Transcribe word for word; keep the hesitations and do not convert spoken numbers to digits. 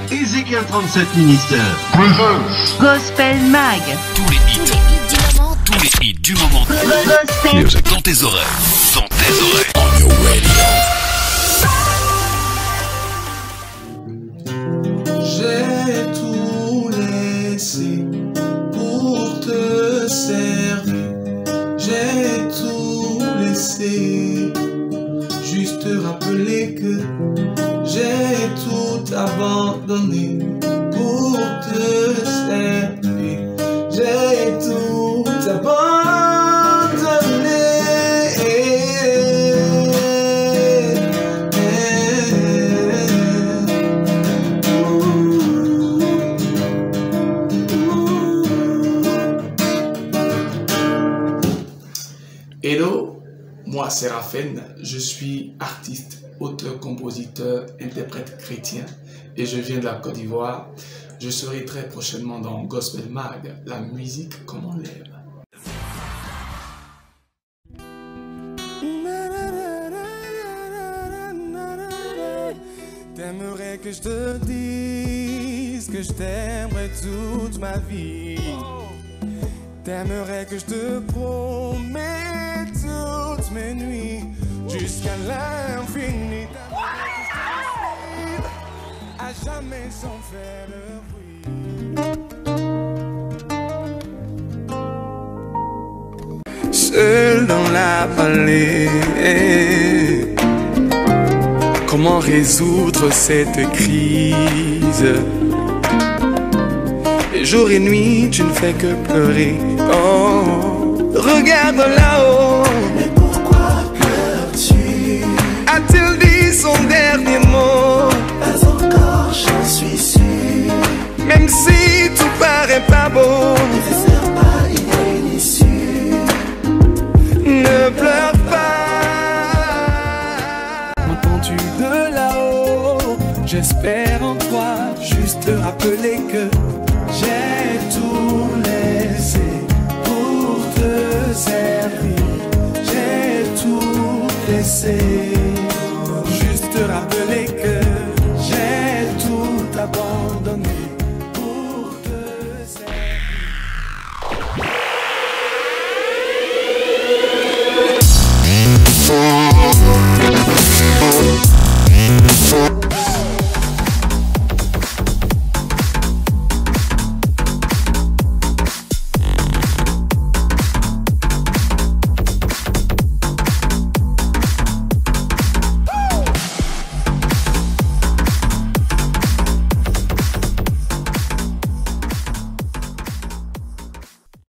Ezekiel trente-sept Minister. Gospel Mag. Tous les hits du moment. Tous les hits du moment. Gospel. Dans tes oreilles. Dans tes oreilles. On your radio. J'ai tout laissé pour te servir. J'ai tout laissé. Juste rappeler que j'ai tout abandonné pour te servir. J'ai tout abandonné. Hello, moi c'est Raphaël, je suis artiste, auteur, compositeur, interprète chrétien et je viens de la Côte d'Ivoire. Je serai très prochainement dans Gospel Mag, la musique comme on l'aime. T'aimerais que je te dise que je t'aimerais toute ma vie. T'aimerais que je te promette toutes mes nuits jusqu'à l'infini. À jamais sans faire le bruit. Seul dans la vallée, comment résoudre cette crise? Et jour et nuit, tu ne fais que pleurer. Oh, regarde là-haut. Mais pourquoi pleures-tu? A-t-il dit son dernier mot? Pas encore, j'en suis sûr. Même si tout paraît pas beau, Ne désespère pas, il y a une issue. ne pleure pas. M'entends-tu de là-haut? J'espère en toi. Juste te rappeler que j'ai tout laissé pour te servir. J'ai tout laissé.